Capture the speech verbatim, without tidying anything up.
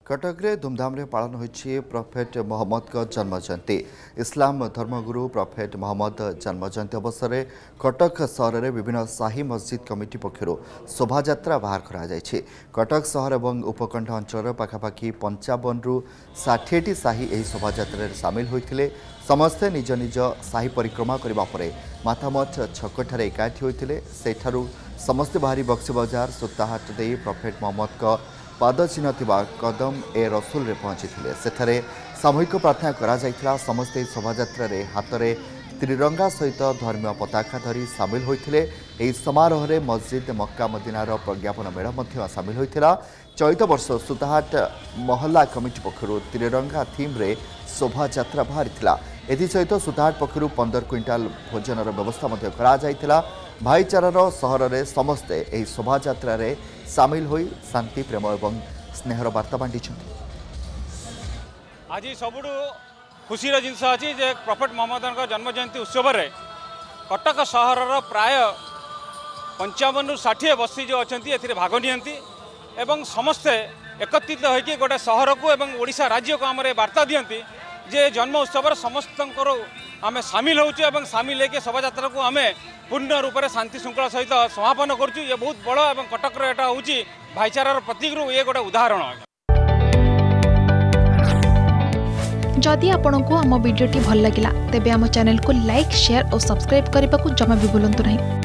कटक रे धूमधाम रे पालन होइछि प्रॉफेट मोहम्मद का जन्म जयंती। इस्लाम धर्मगुरु प्रॉफेट मोहम्मद जन्म जयंती अवसर में कटक सहर में विभिन्न शाही मस्जिद कमिटी पक्षर शोभायात्रा बाहर करा जायछि। कटक सहर और उपकंठ अंचल पाखापाखि पंचावन रु षाठी शाही एही शोभायात्रा सामिल होइथिले। समस्ते निज निज शाही परिक्रमा करबा परे माथामठ छक एकाठी होइथिले। सेठारु समस्ते बाहरी बक्सी बजार सुताहाट दे प्रॉफेट मोहम्मद का पाद चिन्ह थिबा कदम ए रसुल रे पहुंची थिले। सेठारे सामूहिक प्रार्थना करा जायथिला। समस्ते शोभायात्रा रे हातरे त्रिरंगा सहित धर्मीय पताका धरी सामिल होइथिले। एही समारोह रे मस्जिद मक्का मदीनार प्रज्ञापन मेढ़ मध्य सामिल होइथिला। चलित वर्ष सुताहाट महल्ला कमिटी पक्षरु त्रिरंगा थीम रे शोभायात्रा बाहरिथिला। एथि सहित सुताहाट पक्षरु पंदर क्विंटाल भोजनर व्यवस्था मध्य करा जायथिला। भाईचारार सहर रे समस्ते एही शोभायात्रा रे सामिल होई शांति प्रेम और स्नेहर वार्ता बांटी। आज सबुठ खुशीर जिनस अच्छी जे प्रॉफेट मोहम्मद जन्म जयंती उत्सव रे कटक सहर प्राय पंचावन रु षाठी बस्ती जो अच्छा ए भाग नियंती एवं समस्ते एकत्रित होकर गोटे सहर को एवं ओडिशा राज्य को आम वार्ता दियंती जे जन्म उत्सव समस्त आम सामिल होचु सामिल होकर शोभायात्रा को आम पूर्ण रूप से शांति श्रृंखला सहित समापन करुँ। ये बहुत बड़ और कटक एटा हूँ भाईचारार प्रतीक ये गोटे उदाहरण। जदि आपंक आम भिडी भल लगा तेब आम चैनल को लाइक शेयर और सब्सक्राइब करने को जमा भी भूलु नहीं।